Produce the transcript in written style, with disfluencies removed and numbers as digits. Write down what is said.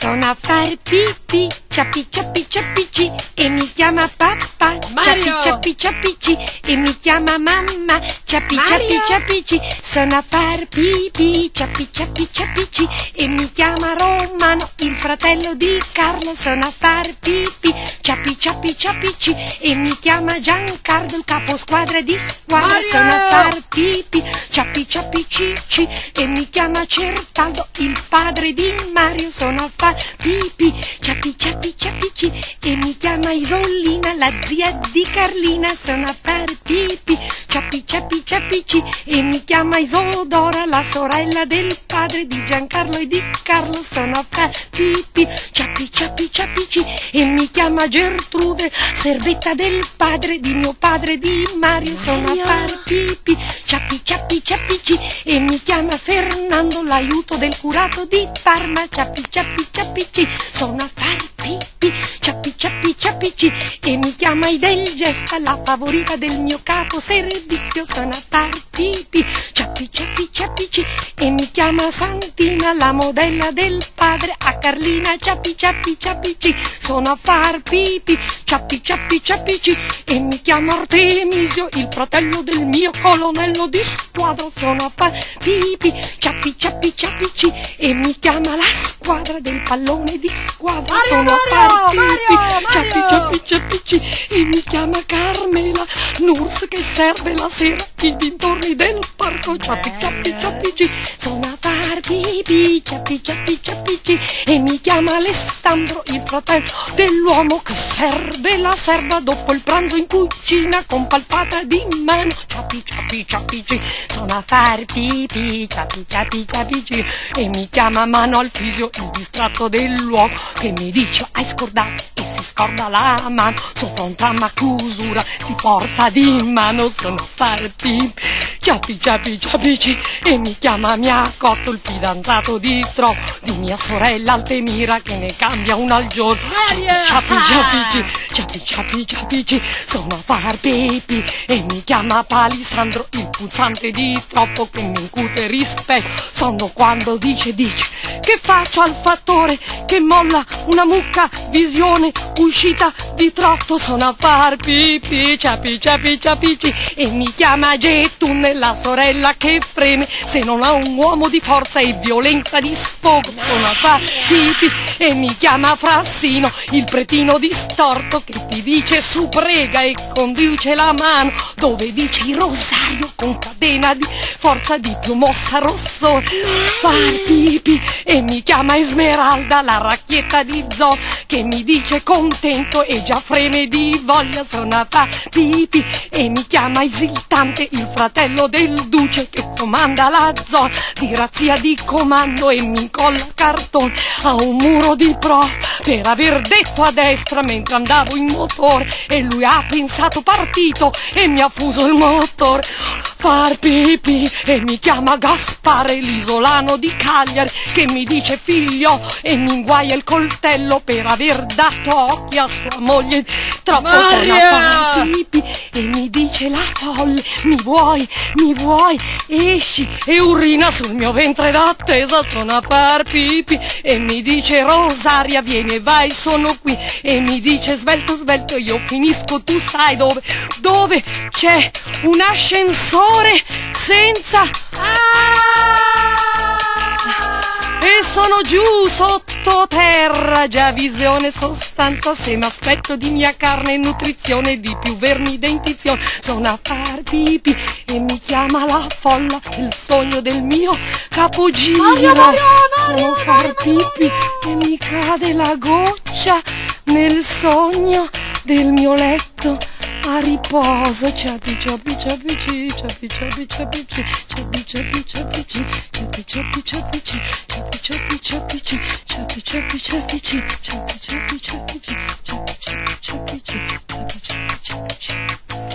sono a fare pipì, ciappi ciappi ciappi ci, e mi chiama papà, Mario! ciappi ciappi ciappi ci, e mi chiama mamma, ciappi ciappi ciappi ci, sono a fare pipì, ciappi ciappi ciappi ci, e mi chiama Romano, il fratello di Carlo, sono a fare pipì, ciappi ciappi ciappi ci, e mi chiama Giancarlo, il capo squadra di squadra, Mario! sono a fare pipì, ciappi ciappi cici, e mi chiama Certaldo, il padre di Mario, sono a fare pipì, ciappi ciappi ciappi ci, e mi chiama Isolina, la zia di Carlina, sono a fare pipì, ciappi ciappi ciappi ci, e mi chiama Isodora, la sorella del padre di Giancarlo e di Carlo, sono a fare pipì, ciappi ciappi ciappi ci, e mi chiama Gertrude, servetta del padre di mio padre di Mario, sono a fare pipì, ciappi ciappi ciappi ci, e mi chiama Fernando, l'aiuto del curato di Parma, ciappi ciappi ciappi ci, sono a fare pipì, ciappi ciappi ciappi ci, e mi chiama Idel Gesta, la favorita del mio capo servizio, sono a fare pipì, ciappi ciappi ciappi ci, e mi chiama Santina, la modella del padre a Carlina, ciappi ciappi ciappi ci, sono a far pipì, ciappi ciappi ciappi ci, e mi chiama Artemisio, il fratello del mio colonnello di squadra, sono a far pipì, ciappi ciappi ciappi ci, e mi chiama la squadra del pallone di squadra, sono a far pipì, ciappi ciappi ciappi ci, e mi chiama Carmela, Nurs che serve la sera i dintorni del parco, ciappi ciappi ciappi ci, sono a far pipì, ciappi ciappi ciappi ci, e mi chiama Alessandro, il fratello dell'uomo che serve la serva dopo il pranzo in cucina con palpata di mano, ciappi ciappi ciappi ci, sono a far pipì, ciappi ciappi ciappi ci, e mi chiama Mano Alfisio, il distratto dell'uomo che mi dice hai scordato e si scorda la mano sotto un tram a chiusura, ti porta di mano, sono a far pipì, ciappi ciappi ciappi ci, e mi chiama Miacotto, il fidanzato di Tro di mia sorella Altemira che ne cambia una al giorno, ciappi ciappi ci, ciappi ciappi ciappi ci, sono a far pipì, e mi chiama Palisandro, il pulsante di Troppo che mi incute rispetto, sono quando dice che faccio al fattore che molla una mucca, visione uscita di trotto, sono a far pipì, ciappi ciappi ciappi ci, e mi chiama Gettun, la sorella che freme se non ha un uomo di forza e violenza di sfogo, sono a far pipì, e mi chiama Frassino, il pretino distorto che ti dice su prega e conduce la mano dove dice il rosario con catena di forza di più mossa rosso, far pipì, e mi chiama Esmeralda, la racchietta di Zoo che mi dice contento e già freme di voglia, sono a far pipì, e mi chiama Esiltante, il fratello del duce che comanda la zona di razzia di comando, e mi incolla cartone a un muro di pro per aver detto a destra mentre andavo in motore, e lui ha pensato partito e mi ha fuso il motore, far pipì, e mi chiama Gaspare, l'isolano di Cagliari che mi dice figlio e mi inguaia il coltello per aver dato occhi a sua moglie troppo, sono a far pipì, e mi dice la folle mi vuoi, esci, e urina sul mio ventre d'attesa, sono a far pipì, e mi dice Rosaria vieni vai sono qui, e mi dice svelto svelto io finisco tu sai dove c'è un ascensore senza e sono giù sottoterra, già visione, sostanza, seme, aspetto di mia carne, nutrizione, di più vermi, dentizione, sono a far pipì, e mi chiama la folla, il sogno del mio capogiro, sono a far pipì, e mi cade la goccia nel sogno del mio letto a riposo, ciappi ciappi ciappi ci, ciappi ciappi ciappi ci, ciappi ciappi ciappi ci, ciappi ciappi ciappi ci, ciappi ciappi ciappi ci, ciappi ciappi ciappi ci, ciappi ciappi ciappi ci, ciappi ciappi ciappi ci, ciappi ciappi ciappi ci.